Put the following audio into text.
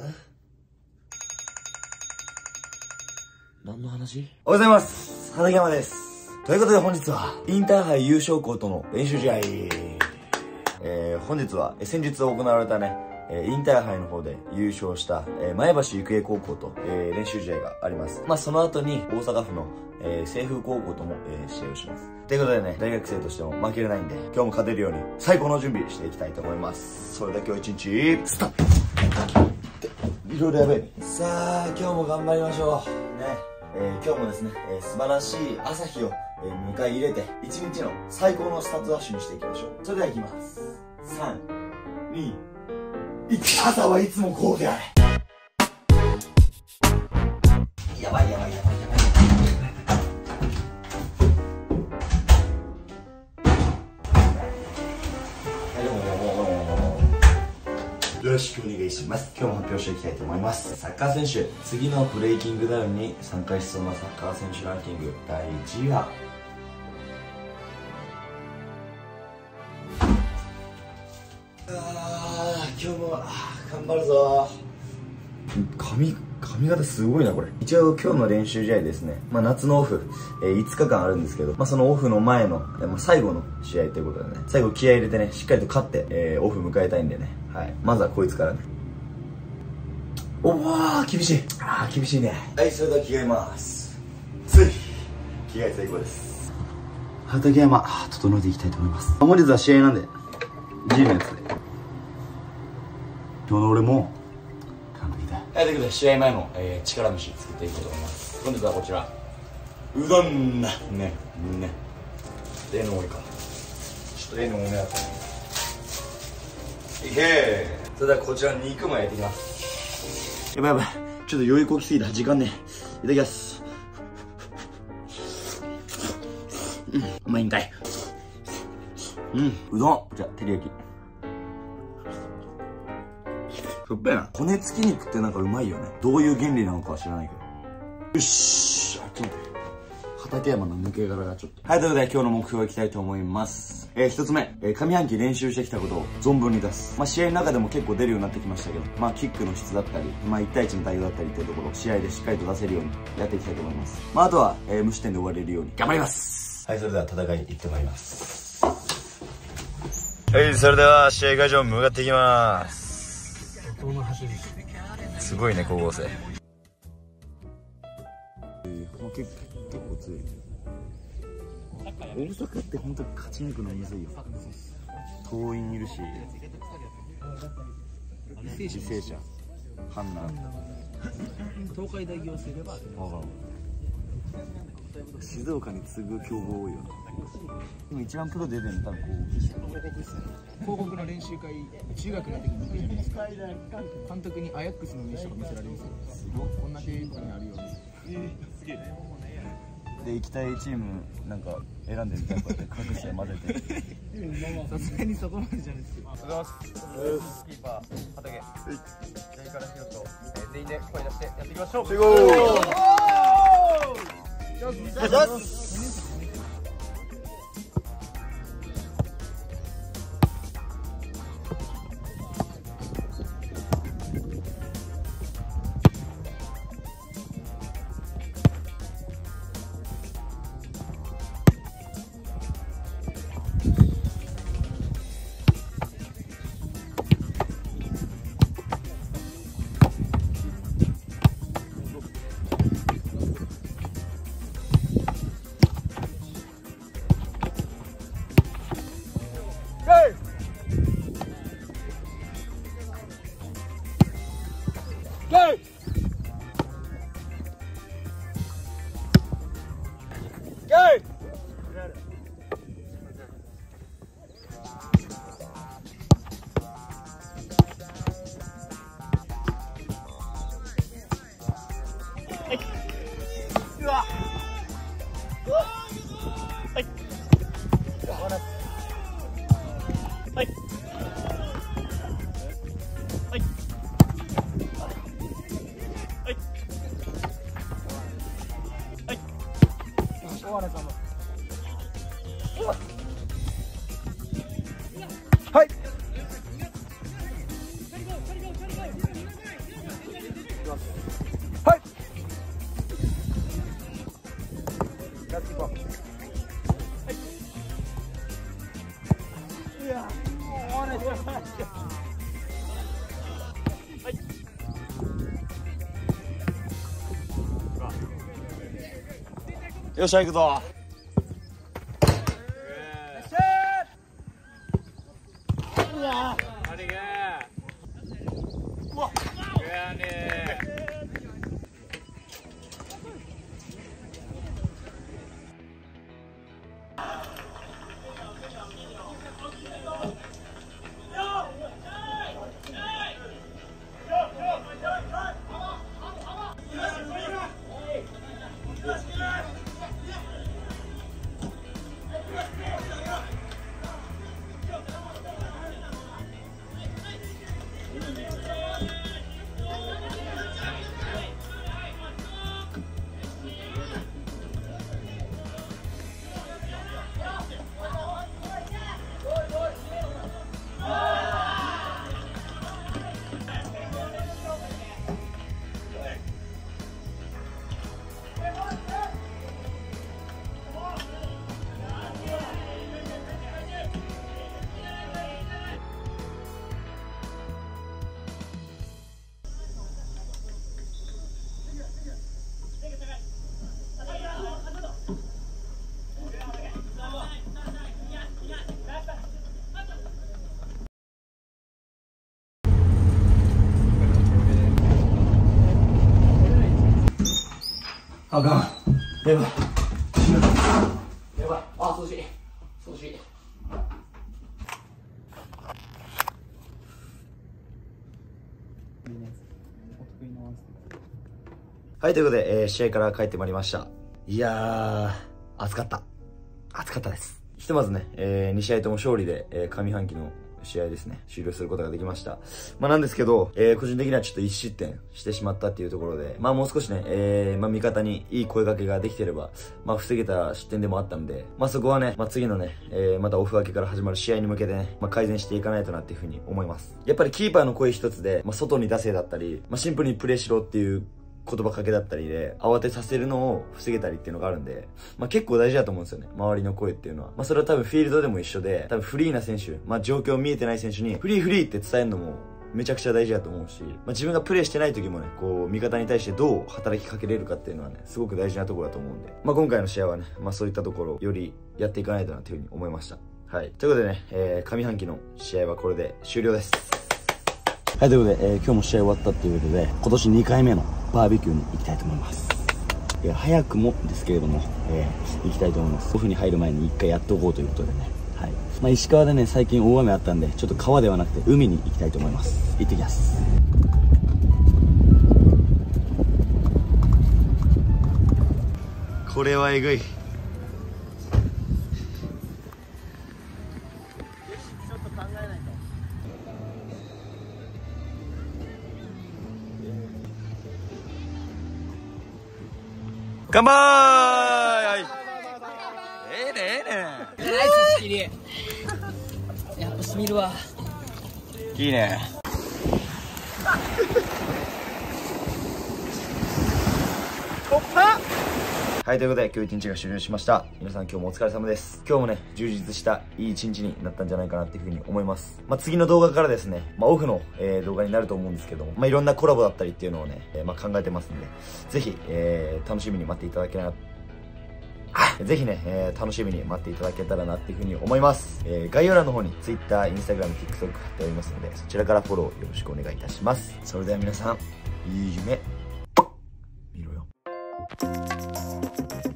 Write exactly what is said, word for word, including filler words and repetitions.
何の話？おはようございます。畠山です。ということで本日は、インターハイ優勝校との練習試合。えー、本日は、先日行われたね、インターハイの方で優勝した、えー、前橋育英高校と、えー、練習試合があります。まあ、その後に大阪府の、えー、清風高校とも、えー、試合をします。ということでね、大学生としても負けれないんで、今日も勝てるように最高の準備していきたいと思います。それでは今日一日、スタート。いろいろやべえ。さあ、今日も頑張りましょう。ね。えー、今日もですね、えー、素晴らしい朝日を、えー、迎え入れて、一日の最高のスタートダッシュにしていきましょう。それでは行きます。さん、に、いち、朝はいつもこうであれ。やばいやばいやばいやばい。よろしくお願いします。今日も発表していきたいと思います。サッカー選手、次のブレイキングダウンに参加しそうなサッカー選手ランキングだいいちいはあー、今日もあー頑張るぞ。髪髪型すごいなこれ。一応今日の練習試合ですね、まあ、夏のオフ、えー、いつかかんあるんですけど、まあ、そのオフの前の、えーまあ、最後の試合ということでね、最後気合い入れてね、しっかりと勝って、えー、オフ迎えたいんでね、はい、まずはこいつからね。おお厳しい。あー厳しいね。はい、それでは着替えます。つい着替え最高です。畠山整えていきたいと思います。本日は試合なんで G のやつで今日の俺も完璧だ。はい、ということで試合前の、えー、力飯作っていこうと思います。本日はこちらうどんなねね例の多いかちょっと例の多めだったね。いけー。それではこちら肉も焼いていきます。やばいやばい、ちょっと酔いこきすぎた。時間ね。いただきます。うん、うまいんかい。うん、うどん。じゃあ照り焼き。しょっぱいな。骨付き肉ってなんかうまいよね。どういう原理なのかは知らないけど。よし、あ、ちょっと待って。畠山の抜け殻がちょっと。はい、ということで今日の目標いきたいと思います。えー、一つ目、えー、上半期練習してきたことを存分に出す。まあ、試合の中でも結構出るようになってきましたけど、まあ、キックの質だったり、まあ、いち対いちの対応だったりっていうところを試合でしっかりと出せるようにやっていきたいと思います。まあ、あとは、えー、無失点で終われるように頑張ります。はい、それでは戦い行ってまいります。はい、それでは試合会場向かっていきます。すごいね、高校生。結構強い。大阪って本当に勝ち抜くのむずいよ。桐蔭いるし、履正社、阪南、 東海大行政では静岡に次ぐ強豪多いよ。でも一番プロ出てるの多分広告ですよ。 広告の練習会、中学の時に見たじゃないですか。監督にアヤックスの名刺とか見せられるんですよ。すごい、こんなテープにあるように。すげえね。 で行きたいチームなんか選んでみたい。こうやって各試合混ぜて。 さすがにそこまでじゃないですけど。 おはようございます。キーパー畠。左からヒロと全員で声出してやっていきましょう。 集合。よしよし。 よっしゃ行くぞ。あかん。やばい。 やばい。あ、涼しい。涼しい。 はい、ということで、えー、試合から帰ってまいりました。いやー、暑かった。暑かったです。ひとまずね、えー、に試合とも勝利で、えー、上半期の試合ですね、終了することができました。まあなんですけど、えー、個人的にはちょっといち失点してしまったっていうところで、まあもう少しね、えー、まあ味方にいい声掛けができてれば、まあ防げた失点でもあったんで、まあそこはね、まあ次のね、えー、またオフ明けから始まる試合に向けてね、まあ改善していかないとなっていうふうに思います。やっぱりキーパーの声一つで、まあ外に出せだったり、まあシンプルにプレーしろっていう言葉かけだったりで慌てさせるのを防げたりっていうのがあるんで、まあ結構大事だと思うんですよね、周りの声っていうのは。まあそれは多分フィールドでも一緒で、多分フリーな選手、まあ状況見えてない選手にフリーフリーって伝えるのもめちゃくちゃ大事だと思うし、まあ自分がプレーしてない時もね、こう味方に対してどう働きかけれるかっていうのはね、すごく大事なところだと思うんで、まあ今回の試合はね、まあそういったところをよりやっていかないとなというふうに思いました。はい。ということでね、えー、上半期の試合はこれで終了です。はい、ということで、えー、今日も試合終わったっていうことで、今年にかいめのバーベキューに行きたいと思います。いや、早くもですけれども、えー、行きたいと思います。オフに入る前に一回やっておこうということでね。はい。まあ、石川でね、最近大雨あったんで、ちょっと川ではなくて海に行きたいと思います。行ってきます。これはえぐい。乾杯。ええねええねナイス仕切り。やっぱしみるわ。 いいね。はい、ということで今日一日が終了しました。皆さん今日もお疲れ様です。今日もね、充実したいい一日になったんじゃないかなっていうふうに思います。まあ、次の動画からですね、まあ、オフの、えー、動画になると思うんですけども、まあ、いろんなコラボだったりっていうのをね、えー、まあ、考えてますんで、ぜひ、えー、楽しみに待っていただけなぜひね、えー、楽しみに待っていただけたらなっていうふうに思います。えー、概要欄の方に Twitter、Instagram、TikTok 貼っておりますので、そちらからフォローよろしくお願いいたします。それでは皆さん、いい夢、見ろよ。